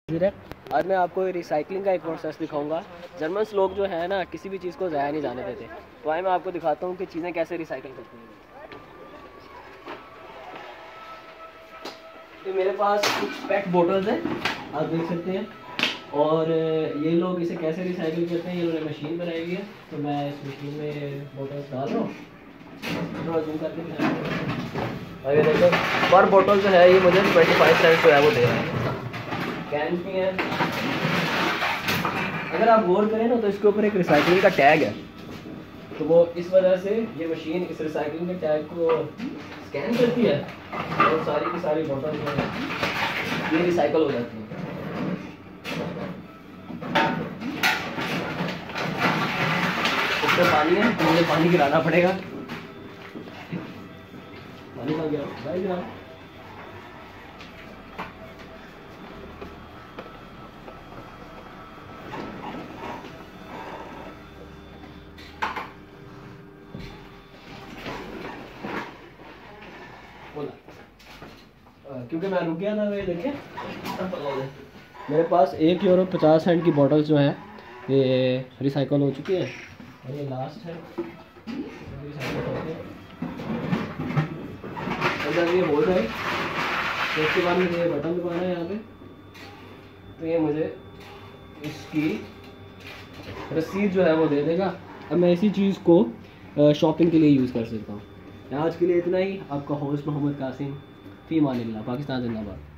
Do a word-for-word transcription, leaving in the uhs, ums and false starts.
आज मैं आपको रिसाइकलिंग का एक प्रोसेस दिखाऊंगा। जर्मन्स लोग जो है ना किसी भी चीज़ को ज़ाया नहीं जाने देते। तो आइए मैं आपको दिखाता हूँ कि चीज़ें कैसे रिसाइकिल करती हैं। तो मेरे पास कुछ पेट बोटल्स हैं, आप देख सकते हैं। और ये लोग इसे कैसे रिसाइकिल करते हैं, ये उन्होंने मशीन बनाई हुई है। तो मैं इस मशीन में बोटल्स डाल रहा हूँ, थोड़ा जूम करके दिखाऊँ। ये देखो पर बोटल जो है ये मुझे ट्वेंटी फाइव सेंट जो है वो दे रहा है। कैन भी है। अगर आप गौर करें ना तो इसके ऊपर एक रिसाइकलिंग का टैग है। तो वो इस वजह से ये मशीन इस रिसाइकलिंग के टैग को स्कैन करती है और सारी की सारी बोतल जो है ये रिसाइकल हो जाती है। इसमें पानी है तो मुझे पानी गिराना पड़ेगा। पानी कहाँ गया भाई गिरा। क्योंकि मैं रुक गया था। मैं देखिए मेरे पास एक यूरो पचास सेंट की बॉटल्स जो है ये रिसाइकल हो चुकी है और ये लास्ट है। अगर ये हो जाए तो उसके बाद मुझे ये बटन दबाना है यहाँ पे। तो ये मुझे इसकी रसीद जो है वो दे देगा। अब मैं इसी चीज़ को शॉपिंग के लिए यूज़ कर सकता हूँ। आज के लिए इतना ही। आपका होस्ट मोहम्मद कासिम, फी मानिल्लाह, पाकिस्तान जिंदाबाद।